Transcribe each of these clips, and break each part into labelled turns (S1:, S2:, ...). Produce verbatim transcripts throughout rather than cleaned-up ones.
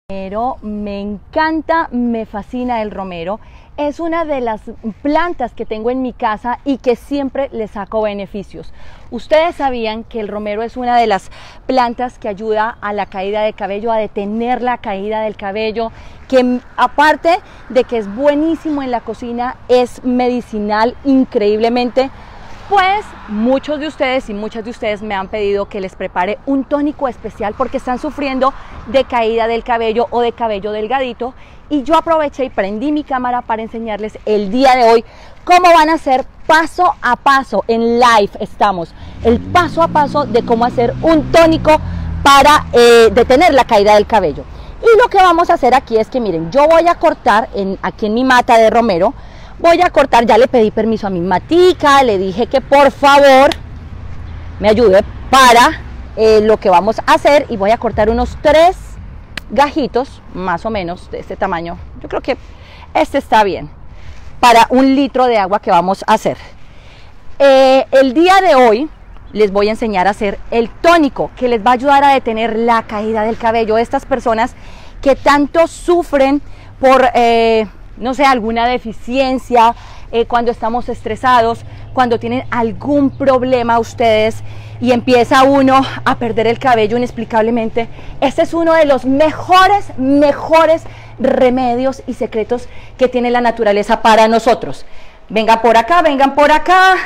S1: Romero, me encanta, me fascina el romero. Es una de las plantas que tengo en mi casa y que siempre le saco beneficios. Ustedes sabían que el romero es una de las plantas que ayuda a la caída de cabello, a detener la caída del cabello, que aparte de que es buenísimo en la cocina, es medicinal increíblemente. Pues muchos de ustedes y muchas de ustedes me han pedido que les prepare un tónico especial porque están sufriendo de caída del cabello o de cabello delgadito, y yo aproveché y prendí mi cámara para enseñarles el día de hoy cómo van a hacer paso a paso, en live estamos, el paso a paso de cómo hacer un tónico para eh, detener la caída del cabello. Y lo que vamos a hacer aquí es que miren, yo voy a cortar en, aquí en mi mata de romero. Voy a cortar, ya le pedí permiso a mi matica, le dije que por favor me ayude para eh, lo que vamos a hacer, y voy a cortar unos tres gajitos, más o menos de este tamaño. Yo creo que este está bien, para un litro de agua que vamos a hacer. Eh, el día de hoy les voy a enseñar a hacer el tónico que les va a ayudar a detener la caída del cabello. Estas personas que tanto sufren por... Eh, no sé, alguna deficiencia, eh, cuando estamos estresados, cuando tienen algún problema ustedes y empieza uno a perder el cabello inexplicablemente. Este es uno de los mejores, mejores remedios y secretos que tiene la naturaleza para nosotros. Vengan por acá, vengan por acá,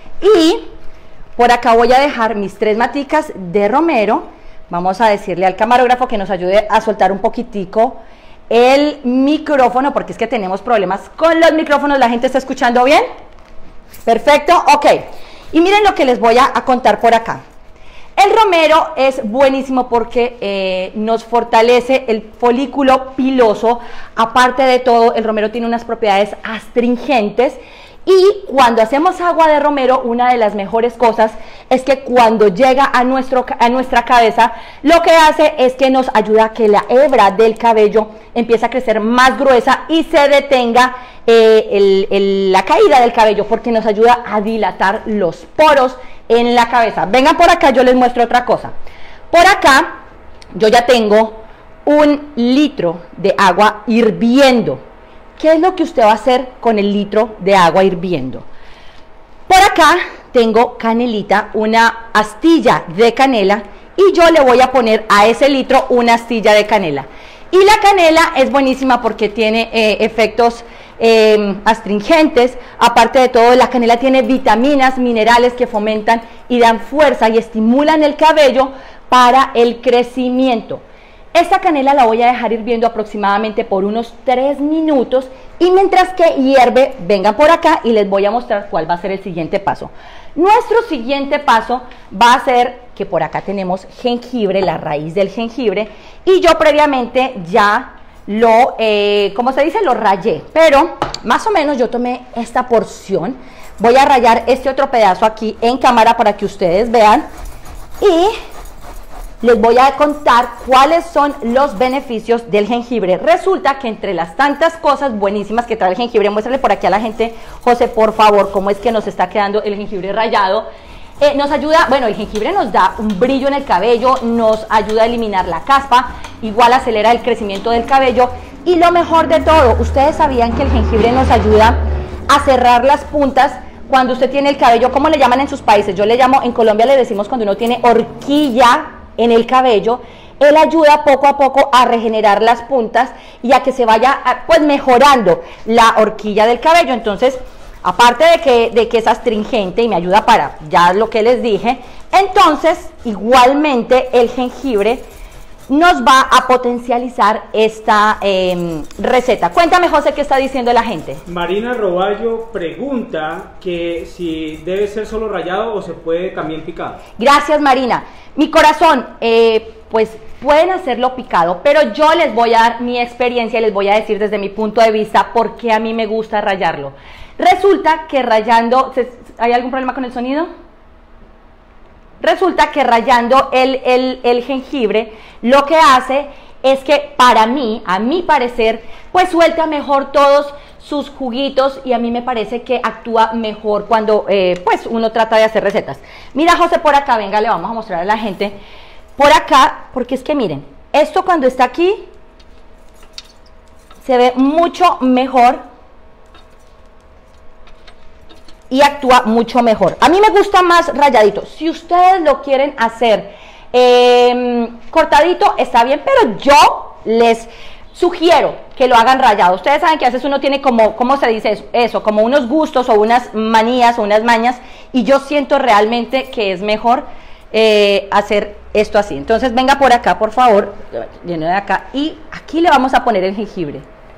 S1: y por acá voy a dejar mis tres maticas de romero. Vamos a decirle al camarógrafo que nos ayude a soltar un poquitico el micrófono, porque es que tenemos problemas con los micrófonos. ¿La gente está escuchando bien? Perfecto, ok. Y miren lo que les voy a, a contar por acá. El romero es buenísimo porque eh, nos fortalece el folículo piloso. Aparte de todo, el romero tiene unas propiedades astringentes. Y cuando hacemos agua de romero, una de las mejores cosas es que cuando llega a, nuestro, a nuestra cabeza, lo que hace es que nos ayuda a que la hebra del cabello empiece a crecer más gruesa y se detenga eh, el, el, la caída del cabello, porque nos ayuda a dilatar los poros en la cabeza. Vengan por acá, yo les muestro otra cosa. Por acá yo ya tengo un litro de agua hirviendo. ¿Qué es lo que usted va a hacer con el litro de agua hirviendo? Por acá tengo canelita, una astilla de canela, y yo le voy a poner a ese litro una astilla de canela. Y la canela es buenísima porque tiene eh, efectos eh, astringentes. Aparte de todo, la canela tiene vitaminas, minerales que fomentan y dan fuerza y estimulan el cabello para el crecimiento. Esta canela la voy a dejar hirviendo aproximadamente por unos tres minutos, y mientras que hierve, vengan por acá y les voy a mostrar cuál va a ser el siguiente paso. Nuestro siguiente paso va a ser que por acá tenemos jengibre, la raíz del jengibre, y yo previamente ya lo, eh, como se dice, lo rayé, pero más o menos yo tomé esta porción. Voy a rayar este otro pedazo aquí en cámara para que ustedes vean, y les voy a contar cuáles son los beneficios del jengibre. Resulta que entre las tantas cosas buenísimas que trae el jengibre, muéstrale por aquí a la gente, José, por favor, cómo es que nos está quedando el jengibre rallado. Eh, nos ayuda, bueno, el jengibre nos da un brillo en el cabello, nos ayuda a eliminar la caspa, igual acelera el crecimiento del cabello, y lo mejor de todo, ustedes sabían que el jengibre nos ayuda a cerrar las puntas cuando usted tiene el cabello, ¿cómo le llaman en sus países? Yo le llamo, en Colombia le decimos cuando uno tiene horquilla en el cabello. Él ayuda poco a poco a regenerar las puntas y a que se vaya pues mejorando la horquilla del cabello. Entonces, aparte de que, de que es astringente y me ayuda para ya lo que les dije, entonces igualmente el jengibre nos va a potencializar esta eh, receta. Cuéntame, José, ¿qué está diciendo la gente?
S2: Marina Roballo pregunta que si debe ser solo rallado o se puede también picado.
S1: Gracias, Marina. Mi corazón, eh, pues pueden hacerlo picado, pero yo les voy a dar mi experiencia y les voy a decir desde mi punto de vista por qué a mí me gusta rallarlo. Resulta que rallando, ¿hay algún problema con el sonido? Resulta que rallando el, el, el jengibre lo que hace es que para mí, a mi parecer, pues suelta mejor todos sus juguitos, y a mí me parece que actúa mejor cuando eh, pues uno trata de hacer recetas. Mira, José, por acá, venga, le vamos a mostrar a la gente por acá, porque es que miren, esto cuando está aquí se ve mucho mejor y actúa mucho mejor. A mí me gusta más rayadito. Si ustedes lo quieren hacer eh, cortadito, está bien, pero yo les sugiero que lo hagan rayado. Ustedes saben que a veces uno tiene como, ¿cómo se dice eso? Eso, como unos gustos o unas manías o unas mañas, y yo siento realmente que es mejor eh, hacer esto así. Entonces venga por acá, por favor, viene de acá, y aquí le vamos a poner el jengibre.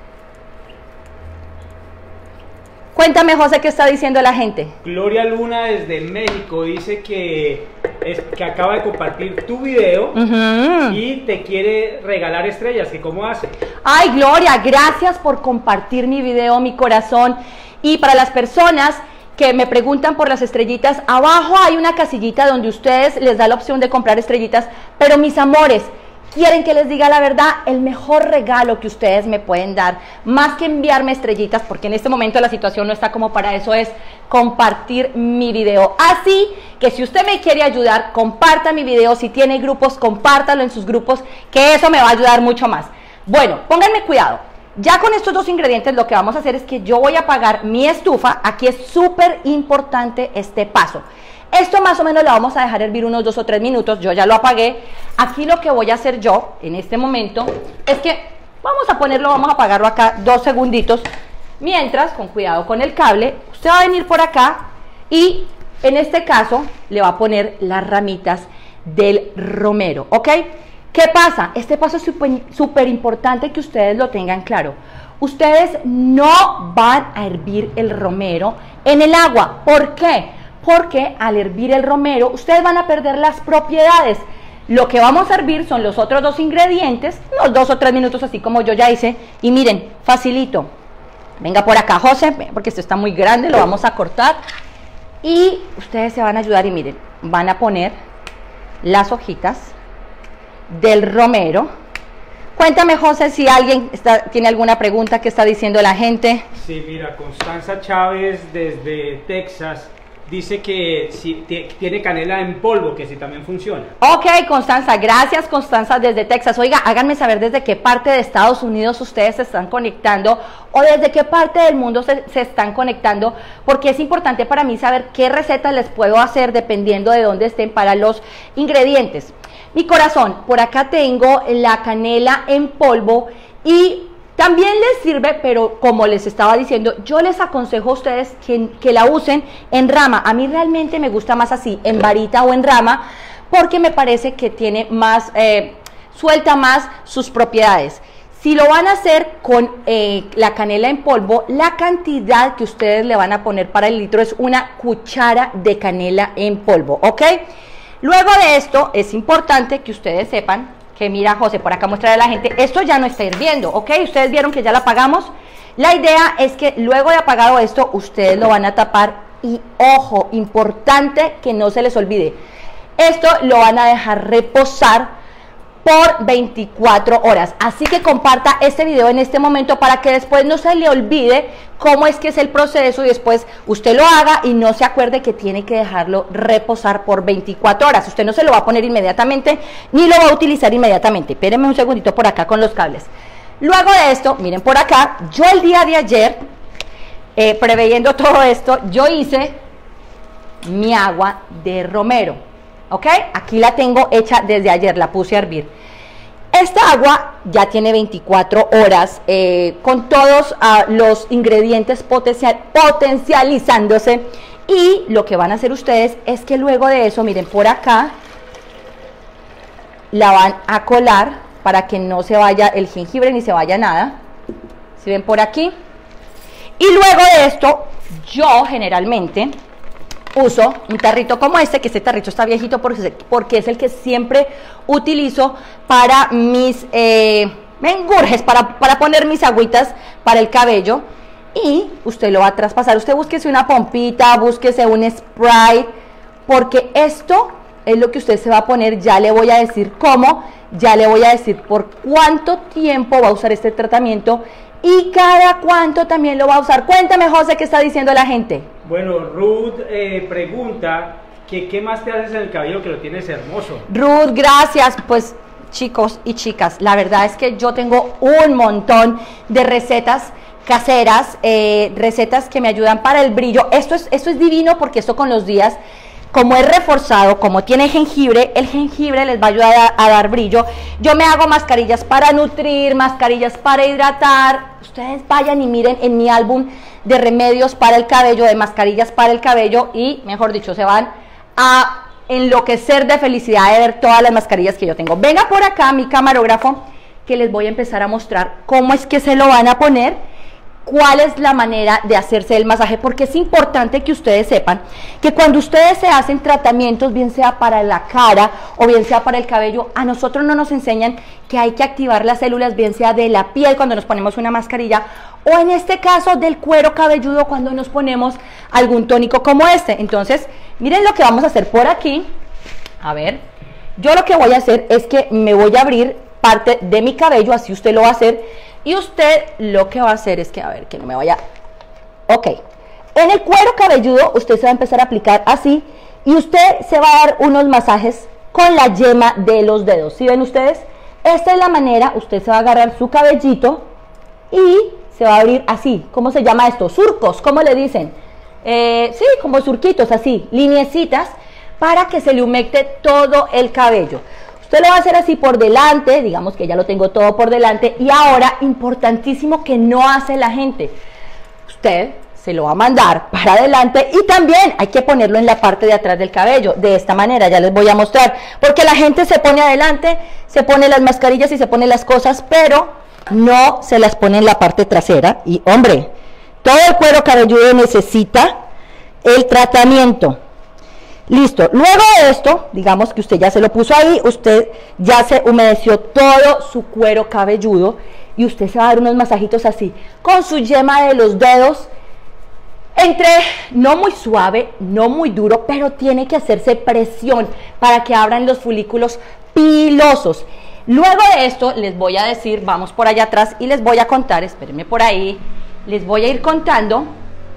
S1: Cuéntame, José, ¿qué está diciendo la gente?
S2: Gloria Luna desde México dice que, es, que acaba de compartir tu video uh-huh. y te quiere regalar estrellas, que cómo hace.
S1: Ay, Gloria, gracias por compartir mi video, mi corazón. Y para las personas que me preguntan por las estrellitas, abajo hay una casillita donde ustedes les da la opción de comprar estrellitas, pero mis amores, quieren que les diga la verdad, el mejor regalo que ustedes me pueden dar, más que enviarme estrellitas, porque en este momento la situación no está como para eso, es compartir mi video. Así que si usted me quiere ayudar, comparta mi video. Si tiene grupos, compártalo en sus grupos, que eso me va a ayudar mucho más. Bueno, pónganme cuidado. Ya con estos dos ingredientes lo que vamos a hacer es que yo voy a apagar mi estufa. Aquí es súper importante este paso. Esto más o menos lo vamos a dejar hervir unos dos o tres minutos. Yo ya lo apagué. Aquí lo que voy a hacer yo en este momento es que vamos a ponerlo, vamos a apagarlo acá dos segunditos. Mientras, con cuidado con el cable, usted va a venir por acá y en este caso le va a poner las ramitas del romero, ¿ok? ¿Qué pasa? Este paso es súper importante que ustedes lo tengan claro. Ustedes no van a hervir el romero en el agua. ¿Por qué? Porque al hervir el romero, ustedes van a perder las propiedades. Lo que vamos a hervir son los otros dos ingredientes, unos dos o tres minutos, así como yo ya hice. Y miren, facilito. Venga por acá, José, porque esto está muy grande, lo vamos a cortar. Y ustedes se van a ayudar y miren, van a poner las hojitas del romero. Cuéntame, José, si alguien está, tiene alguna pregunta que está diciendo la gente.
S2: Sí, mira, Constanza Chávez desde Texas dice que si tiene canela en polvo, que si también funciona.
S1: Ok, Constanza, gracias, Constanza desde Texas. Oiga, háganme saber desde qué parte de Estados Unidos ustedes se están conectando o desde qué parte del mundo se, se están conectando, porque es importante para mí saber qué recetas les puedo hacer dependiendo de dónde estén para los ingredientes. Mi corazón, por acá tengo la canela en polvo y también les sirve, pero como les estaba diciendo, yo les aconsejo a ustedes que, que la usen en rama. A mí realmente me gusta más así, en varita o en rama, porque me parece que tiene más, eh, suelta más sus propiedades. Si lo van a hacer con eh, la canela en polvo, la cantidad que ustedes le van a poner para el litro es una cuchara de canela en polvo, ¿ok? Luego de esto, es importante que ustedes sepan que, mira, José, por acá mostrarle a la gente, esto ya no está hirviendo, ¿ok? Ustedes vieron que ya la apagamos. La idea es que luego de apagado esto, ustedes lo van a tapar y, ojo, importante que no se les olvide, esto lo van a dejar reposar por veinticuatro horas. Así que comparta este video en este momento para que después no se le olvide cómo es que es el proceso y después usted lo haga y no se acuerde que tiene que dejarlo reposar por veinticuatro horas. Usted no se lo va a poner inmediatamente ni lo va a utilizar inmediatamente. Espérenme un segundito por acá con los cables. Luego de esto, miren por acá, yo el día de ayer, eh, preveyendo todo esto, yo hice mi agua de romero. ¿Ok? Aquí la tengo hecha desde ayer, la puse a hervir. Esta agua ya tiene veinticuatro horas eh, con todos uh, los ingredientes potencial, potencializándose. Y lo que van a hacer ustedes es que luego de eso, miren por acá, la van a colar para que no se vaya el jengibre ni se vaya nada. ¿Sí ven por aquí? Y luego de esto, yo generalmente uso un tarrito como este, que este tarrito está viejito porque, porque es el que siempre utilizo para mis eh, engurjes, para, para poner mis agüitas para el cabello. Y usted lo va a traspasar. Usted búsquese una pompita, búsquese un spray, porque esto es lo que usted se va a poner. Ya le voy a decir cómo, ya le voy a decir por cuánto tiempo va a usar este tratamiento y cada cuánto también lo va a usar. Cuéntame, José, ¿qué está diciendo la gente?
S2: Bueno, Ruth eh, pregunta que qué más te haces en el cabello, que lo tienes hermoso.
S1: Ruth, gracias. Pues
S3: chicos y chicas, la verdad es que yo tengo un montón de recetas caseras, eh, recetas que me ayudan para el brillo. Esto es, esto es divino porque esto con los días, como es reforzado, como tiene jengibre, el jengibre les va a ayudar a, a dar brillo. Yo me hago mascarillas para nutrir, mascarillas para hidratar. Ustedes vayan y miren en mi álbum de remedios para el cabello, de mascarillas para el cabello y, mejor dicho, se van a enloquecer de felicidad de ver todas las mascarillas que yo tengo. Venga por acá mi camarógrafo que les voy a empezar a mostrar cómo es que se lo van a poner, cuál es la manera de hacerse el masaje, porque es importante que ustedes sepan que cuando ustedes se hacen tratamientos, bien sea para la cara o bien sea para el cabello, a nosotros no nos enseñan que hay que activar las células, bien sea de la piel cuando nos ponemos una mascarilla o en este caso del cuero cabelludo cuando nos ponemos algún tónico como este. Entonces, miren lo que vamos a hacer por aquí. A ver, yo lo que voy a hacer es que me voy a abrir parte de mi cabello, así usted lo va a hacer. Y usted lo que va a hacer es que, a ver, que no me vaya... Ok, en el cuero cabelludo usted se va a empezar a aplicar así y usted se va a dar unos masajes con la yema de los dedos. ¿Sí ven ustedes? Esta es la manera, usted se va a agarrar su cabellito y se va a abrir así. ¿Cómo se llama esto? Surcos, ¿cómo le dicen? Eh, sí, como surquitos, así, lineecitas, para que se le humecte todo el cabello. Usted lo va a hacer así por delante, digamos que ya lo tengo todo por delante. Y ahora, importantísimo que no hace la gente, usted se lo va a mandar para adelante y también hay que ponerlo en la parte de atrás del cabello, de esta manera, ya les voy a mostrar, porque la gente se pone adelante, se pone las mascarillas y se pone las cosas, pero no se las pone en la parte trasera. Y hombre, todo el cuero cabelludo necesita el tratamiento. Listo, luego de esto, digamos que usted ya se lo puso ahí, usted ya se humedeció todo su cuero cabelludo y usted se va a dar unos masajitos así, con su yema de los dedos, entre no muy suave, no muy duro, pero tiene que hacerse presión para que abran los folículos pilosos. Luego de esto les voy a decir, vamos por allá atrás y les voy a contar, espérenme por ahí, les voy a ir contando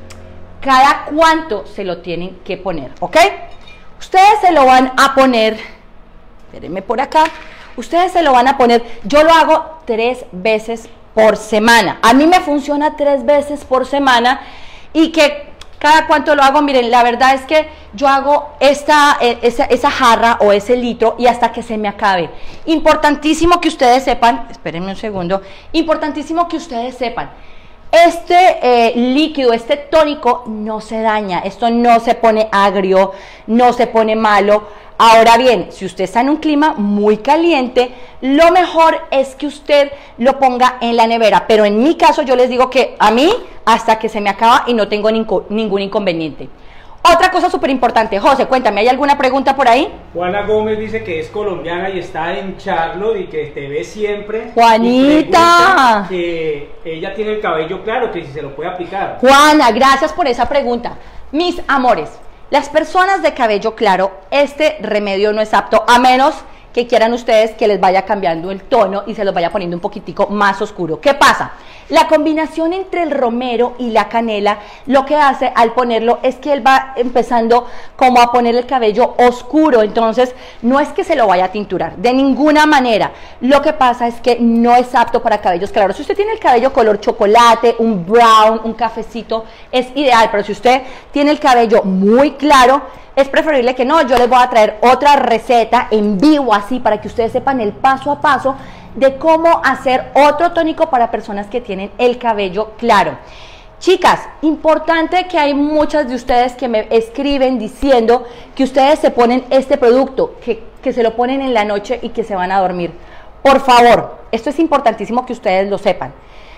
S3: cada cuánto se lo tienen que poner, ¿ok? Ustedes se lo van a poner, espérenme por acá, ustedes se lo van a poner, yo lo hago tres veces por semana, a mí me funciona tres veces por semana y que cada cuánto lo hago, miren, la verdad es que yo hago esta, esa, esa jarra o ese litro y hasta que se me acabe. Importantísimo que ustedes sepan, espérenme un segundo, importantísimo que ustedes sepan, este eh, líquido, este tónico no se daña, esto no se pone agrio, no se pone malo. Ahora bien, si usted está en un clima muy caliente, lo mejor es que usted lo ponga en la nevera, pero en mi caso yo les digo que a mí hasta que se me acaba y no tengo ningún inconveniente. Otra cosa súper importante, José, cuéntame, ¿hay alguna pregunta por ahí?
S2: Juana Gómez dice que es colombiana y está en Charlotte y que te ve siempre.
S3: Juanita.
S2: Que ella tiene el cabello claro, que si se lo puede aplicar.
S3: Juana, gracias por esa pregunta. Mis amores, las personas de cabello claro, este remedio no es apto, a menos que quieran ustedes que les vaya cambiando el tono y se los vaya poniendo un poquitico más oscuro. ¿Qué pasa? La combinación entre el romero y la canela, lo que hace al ponerlo es que él va empezando como a poner el cabello oscuro, entonces no es que se lo vaya a tinturar, de ninguna manera. Lo que pasa es que no es apto para cabellos claros. Si usted tiene el cabello color chocolate, un brown, un cafecito, es ideal, pero si usted tiene el cabello muy claro, es preferible que no. Yo les voy a traer otra receta en vivo así para que ustedes sepan el paso a paso de cómo hacer otro tónico para personas que tienen el cabello claro. Chicas, importante que hay muchas de ustedes que me escriben diciendo que ustedes se ponen este producto, que, que se lo ponen en la noche y que se van a dormir. Por favor, esto es importantísimo que ustedes lo sepan.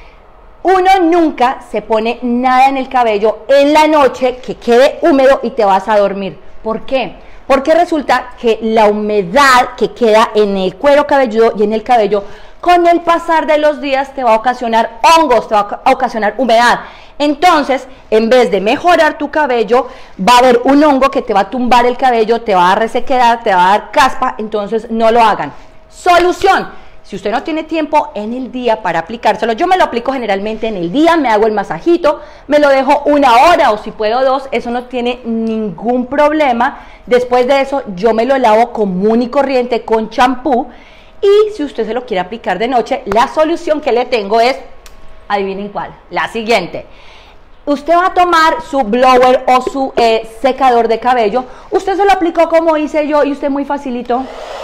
S3: Uno nunca se pone nada en el cabello en la noche que quede húmedo y te vas a dormir. ¿Por qué? Porque resulta que la humedad que queda en el cuero cabelludo y en el cabello, con el pasar de los días te va a ocasionar hongos, te va a ocasionar humedad. Entonces, en vez de mejorar tu cabello, va a haber un hongo que te va a tumbar el cabello, te va a dar resequedad, te va a dar caspa, entonces no lo hagan. Solución. Si usted no tiene tiempo en el día para aplicárselo, yo me lo aplico generalmente en el día, me hago el masajito, me lo dejo una hora o si puedo dos, eso no tiene ningún problema. Después de eso yo me lo lavo común y corriente con champú Y si usted se lo quiere aplicar de noche, la solución que le tengo es, adivinen cuál, la siguiente. Usted va a tomar su blower o su eh, secador de cabello, usted se lo aplicó como hice yo y usted muy facilito,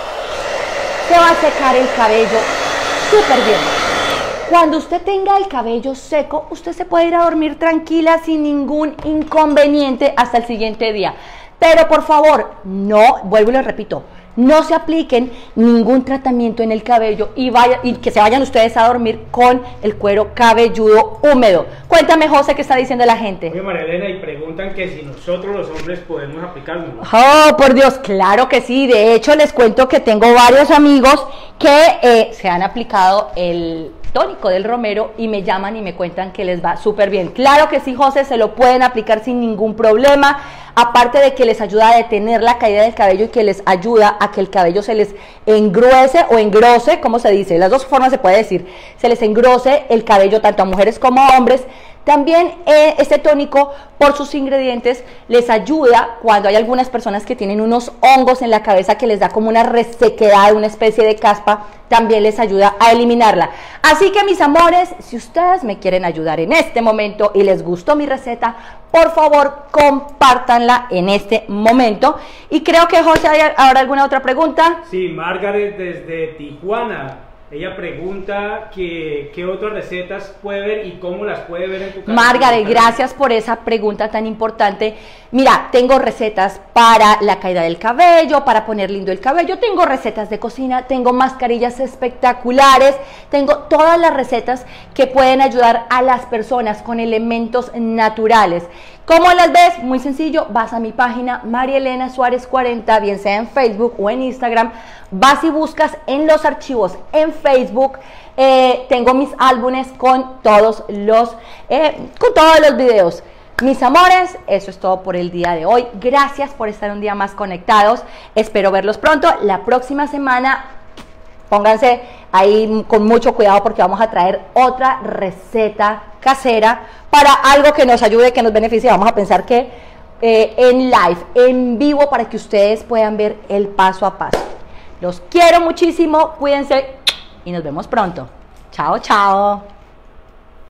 S3: se va a secar el cabello súper bien. Cuando usted tenga el cabello seco, usted se puede ir a dormir tranquila sin ningún inconveniente hasta el siguiente día. Pero por favor, no, vuelvo y le repito, no se apliquen ningún tratamiento en el cabello y, vaya, y que se vayan ustedes a dormir con el cuero cabelludo húmedo. Cuéntame, José, ¿qué está diciendo la gente?
S2: Oye, María Elena, y preguntan que si nosotros los hombres podemos aplicarlo.
S3: Oh, por Dios, claro que sí. De hecho, les cuento que tengo varios amigos que eh, se han aplicado el tónico del romero y me llaman y me cuentan que les va súper bien. Claro que sí, José, se lo pueden aplicar sin ningún problema. Aparte de que les ayuda a detener la caída del cabello y que les ayuda a que el cabello se les engruese o engrose, como se dice, las dos formas se puede decir, se les engrose el cabello tanto a mujeres como a hombres. También eh, este tónico, por sus ingredientes, les ayuda cuando hay algunas personas que tienen unos hongos en la cabeza que les da como una resequedad, una especie de caspa, también les ayuda a eliminarla. Así que, mis amores, si ustedes me quieren ayudar en este momento y les gustó mi receta, por favor, compártanla en este momento. Y creo que, José, ¿hay ahora alguna otra pregunta?
S2: Sí, Margaret desde Tijuana. Ella pregunta que, qué otras recetas puede ver y cómo las puede ver en tu canal.
S3: Margaret, gracias por esa pregunta tan importante. Mira, tengo recetas para la caída del cabello, para poner lindo el cabello, tengo recetas de cocina, tengo mascarillas espectaculares, tengo todas las recetas que pueden ayudar a las personas con elementos naturales. ¿Cómo las ves? Muy sencillo, vas a mi página María Elena Suárez cuarenta, bien sea en Facebook o en Instagram, vas y buscas en los archivos en Facebook, eh, tengo mis álbumes con todos los, eh, con todos los videos. Mis amores, eso es todo por el día de hoy. Gracias por estar un día más conectados. Espero verlos pronto. La próxima semana, pónganse ahí con mucho cuidado porque vamos a traer otra receta casera para algo que nos ayude, que nos beneficie. Vamos a pensar que eh, en live, en vivo, para que ustedes puedan ver el paso a paso. Los quiero muchísimo, cuídense y nos vemos pronto. Chao, chao.